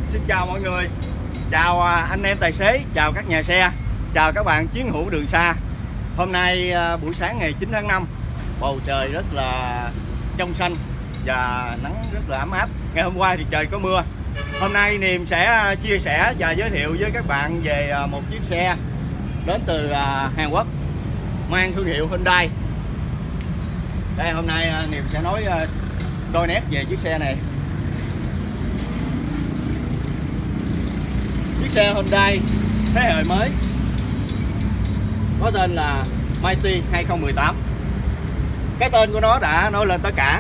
Xin chào mọi người, chào anh em tài xế, chào các nhà xe, chào các bạn chiến hữu đường xa. Hôm nay buổi sáng ngày 9 tháng 5, bầu trời rất là trong xanh và nắng rất là ấm áp. Ngày hôm qua thì trời có mưa. Hôm nay Niềm sẽ chia sẻ và giới thiệu với các bạn về một chiếc xe đến từ Hàn Quốc mang thương hiệu Hyundai. Đây, hôm nay Niềm sẽ nói đôi nét về chiếc xe này. Chiếc xe Hyundai thế hệ mới có tên là Mighty 2018. Cái tên của nó đã nói lên tất cả.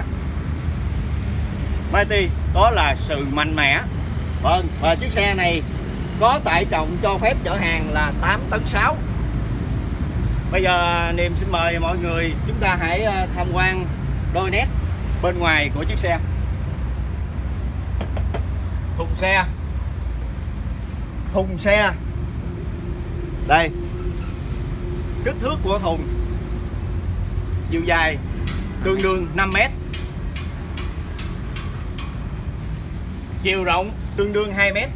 Mighty đó là sự mạnh mẽ. Vâng, và chiếc xe này có tải trọng cho phép chở hàng là 8,6 tấn. Bây giờ Niềm xin mời mọi người chúng ta hãy tham quan đôi nét bên ngoài của chiếc xe. Thùng xe đây, kích thước của thùng, chiều dài tương đương 5 m, chiều rộng tương đương 2 m,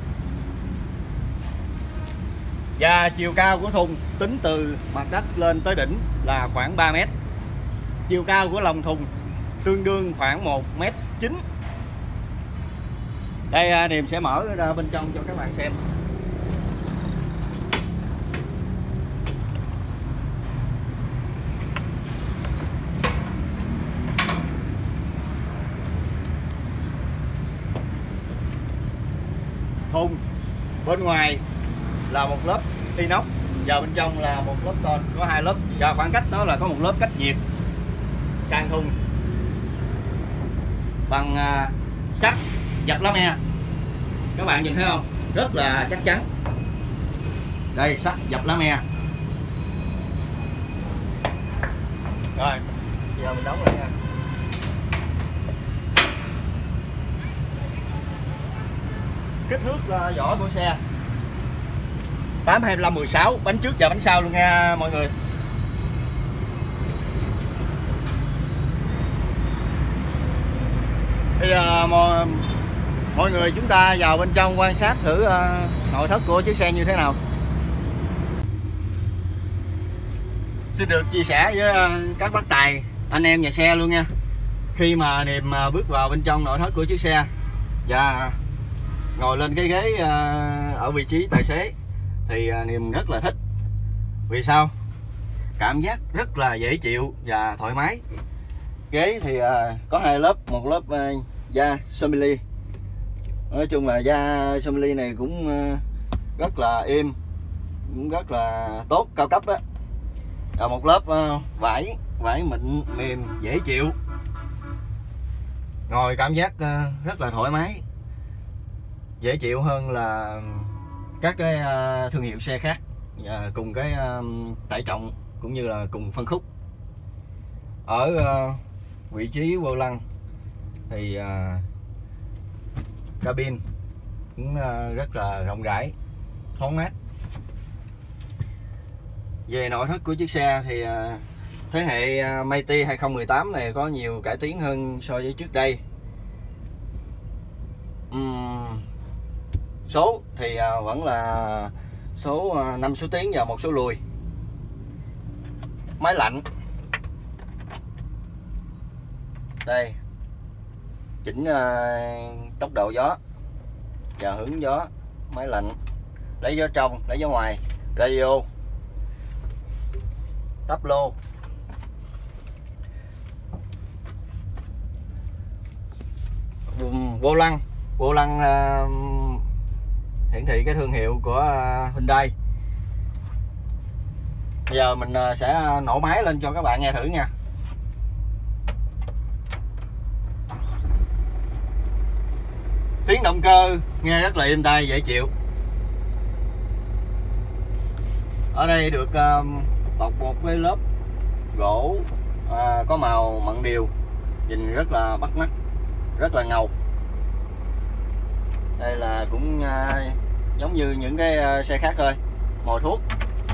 và chiều cao của thùng tính từ mặt đất lên tới đỉnh là khoảng 3 m. Chiều cao của lòng thùng tương đương khoảng 1,9 m. Đây, Niềm sẽ mở ra bên trong cho các bạn xem. Thùng bên ngoài là một lớp inox và bên trong là một lớp tôn, có hai lớp, và khoảng cách đó là có một lớp cách nhiệt. Sàn thùng bằng sắt dập lá me, các bạn nhìn thấy không, rất là chắc chắn. Đây, sắt dập lá me. Rồi giờ mình đóng lại nha. Kích thước vỏ của xe 825/16, bánh trước và bánh sau luôn nha mọi người. Bây giờ mọi người chúng ta vào bên trong quan sát thử nội thất của chiếc xe như thế nào. Xin được chia sẻ với các bác tài, anh em nhà xe luôn nha. Khi mà Niềm bước vào bên trong nội thất của chiếc xe và ngồi lên cái ghế ở vị trí tài xế thì Niềm rất là thích. Vì sao? Cảm giác rất là dễ chịu và thoải mái. Ghế thì có hai lớp, một lớp da Somili. Nói chung là da Somili này cũng rất là êm, cũng rất là tốt, cao cấp đó. Và một lớp vải mịn mềm dễ chịu. Ngồi cảm giác rất là thoải mái, dễ chịu hơn là các cái thương hiệu xe khác cùng cái tải trọng cũng như là cùng phân khúc. Ở vị trí vô lăng thì cabin cũng rất là rộng rãi, thoáng mát. Về nội thất của chiếc xe thì thế hệ Mighty 2018 này có nhiều cải tiến hơn so với trước đây. Số thì vẫn là số 5 số tiến và một số lùi. Máy lạnh đây, chỉnh tốc độ gió và hướng gió. Máy lạnh lấy gió trong, lấy gió ngoài. Radio, táp lô, vô lăng hiển thị cái thương hiệu của Hyundai. Bây giờ mình sẽ nổ máy lên cho các bạn nghe thử nha. Tiếng động cơ nghe rất là êm tai, dễ chịu. Ở đây được bọc một cái lớp gỗ có màu mận điều, nhìn rất là bắt mắt, rất là ngầu. Đây là cũng giống như những cái xe khác thôi. Mồi thuốc,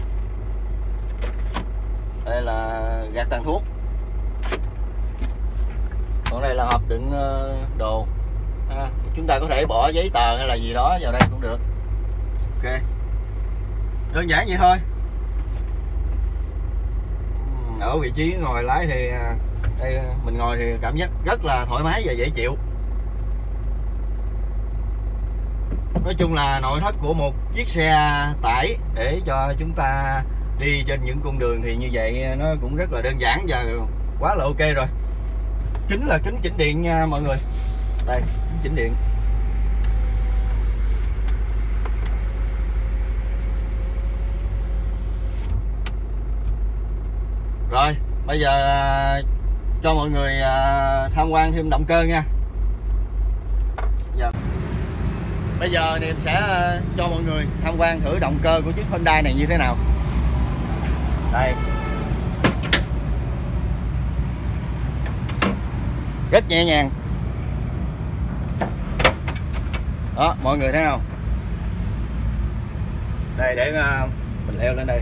đây là gạt tàn thuốc, còn đây là hộp đựng đồ. chúng ta có thể bỏ giấy tờ hay là gì đó vào đây cũng được. Ok, đơn giản vậy thôi. Ở vị trí ngồi lái thì đây mình ngồi thì cảm giác rất là thoải mái và dễ chịu. Nói chung là nội thất của một chiếc xe tải để cho chúng ta đi trên những cung đường thì như vậy nó cũng rất là đơn giản và quá là ok rồi. Kính là kính chỉnh điện nha mọi người. Đây, kính chỉnh điện. Rồi, bây giờ cho mọi người tham quan thêm động cơ nha. Bây giờ thì em sẽ cho mọi người tham quan thử động cơ của chiếc Hyundai này như thế nào. Đây, rất nhẹ nhàng. Đó, mọi người thấy không? Đây, để mình leo lên đây.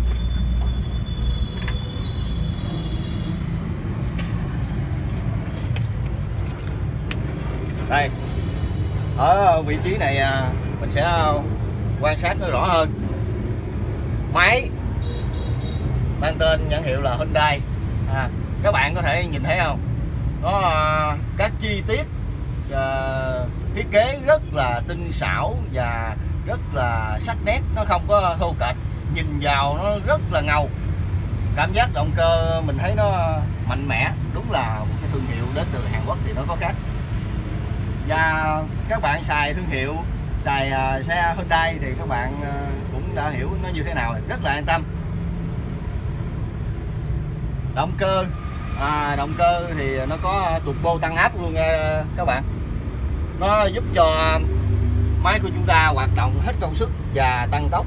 Đây, ở vị trí này mình sẽ quan sát nó rõ hơn. Máy mang tên nhãn hiệu là Hyundai. Các bạn có thể nhìn thấy không? Nó các chi tiết thiết kế rất là tinh xảo và rất là sắc nét, nó không có thô kệch, nhìn vào nó rất là ngầu. Cảm giác động cơ mình thấy nó mạnh mẽ, đúng là một cái thương hiệu đến từ Hàn Quốc thì nó có khác. Và các bạn xài thương hiệu, xài xe Hyundai thì các bạn cũng đã hiểu nó như thế nào, rất là an tâm. Động cơ thì nó có turbo tăng áp luôn nha các bạn. Nó giúp cho máy của chúng ta hoạt động hết công suất và tăng tốc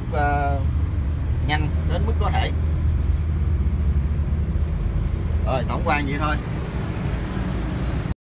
nhanh đến mức có thể. Rồi, tổng quan vậy thôi.